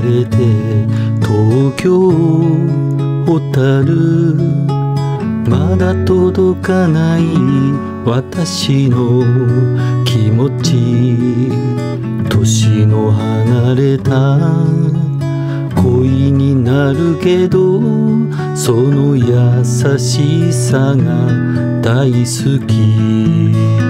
れて東京小樽、まだ届かない私の気持ち、年の離れた恋になるけど、その優しさが大好き。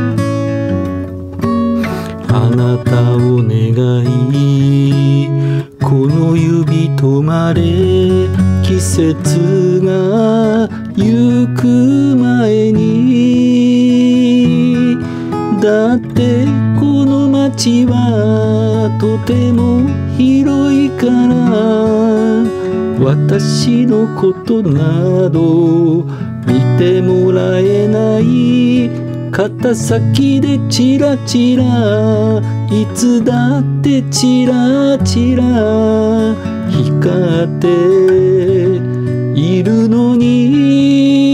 あなたを願い、この指止まれ、季節が行く前に。だってこの街はとても広いから、私のことなど見てもらえない。肩先でチラチラ、いつだってチラチラ光っているのに。